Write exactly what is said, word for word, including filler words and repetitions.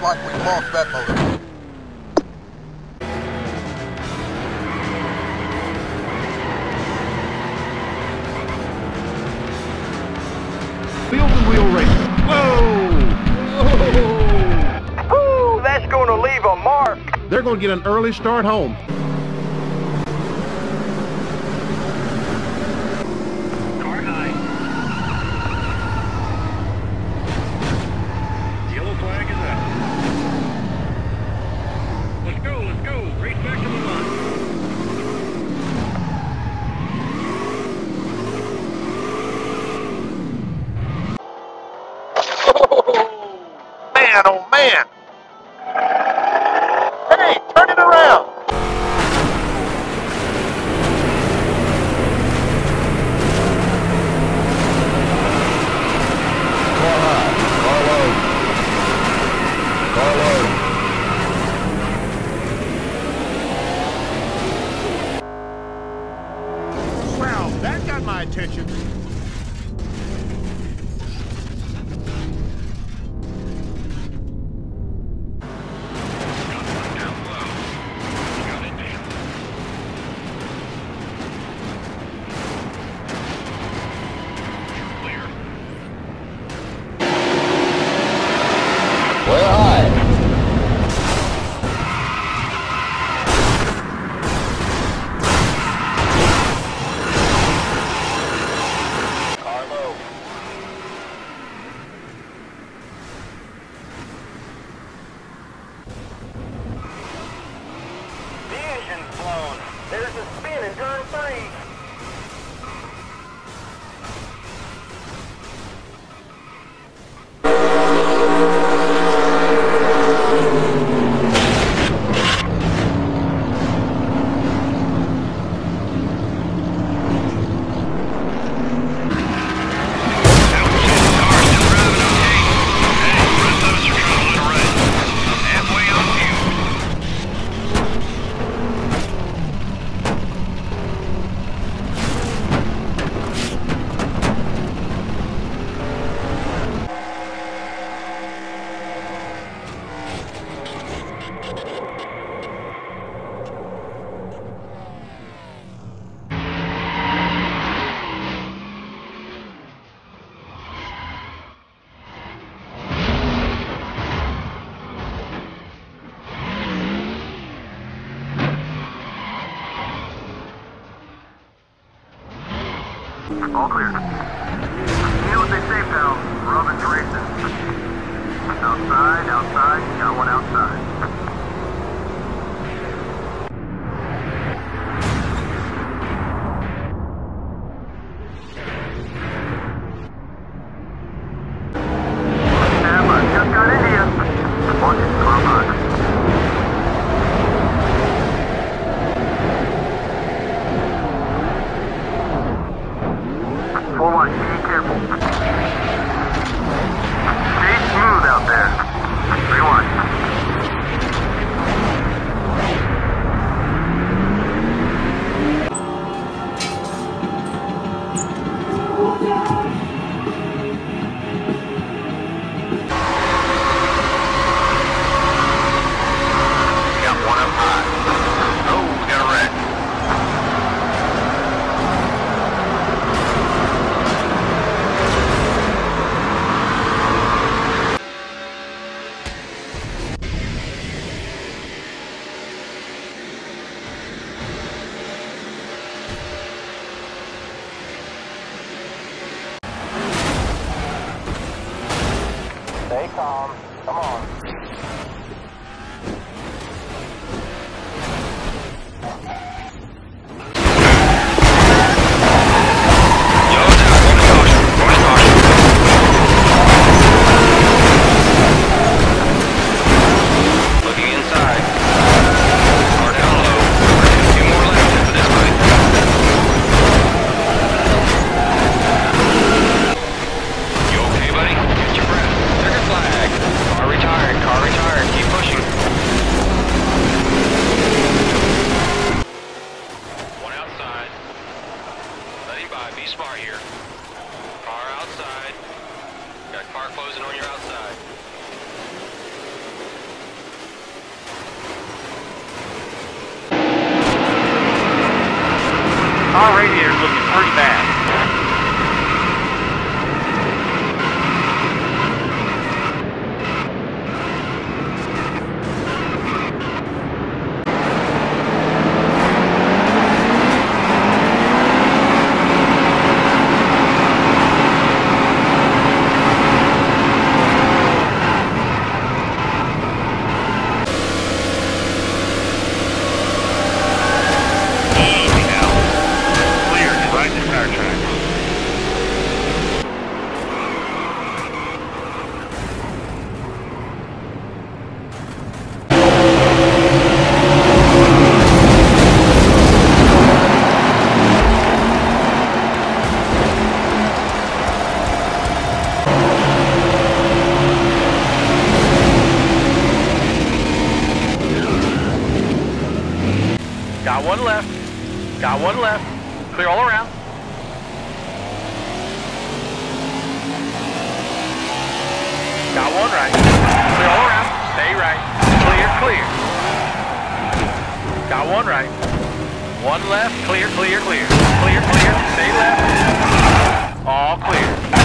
like we lost that motor. Wheel to wheel racing. Whoa! Ooh, that's gonna leave a mark. They're gonna get an early start home. Car high. Yellow flag is out. Let's go, let's go. Race back to the line. Man, oh man! Hey, turn it around! Car high. Car low. Car low. Wow, that got my attention. Way high. Car low. The engine's blown. There's a spin in turn three. All clear. You know what they say, pal. Robin's racing. Outside, outside, got one outside. Stand by, just got in here. Watching car box. four one, be careful. Stay smooth out there. three one. Got one up high. Oh, we got a wreck. Stay calm. Come on. Looking inside. Car down low. Two more laps for this fight. You okay, buddy? Catch your breath. Checkered flag. Car retired. Car retired. Keep pushing. One outside. Let him by. Be smart here. Car outside. Got car closing on your outside. Car radiator's looking pretty bad. Got one left. Got one left. Clear all around. Got one right. Clear all around. Stay right. Clear, clear. Got one right. One left. Clear, clear, clear. Clear, clear. Stay left. All clear.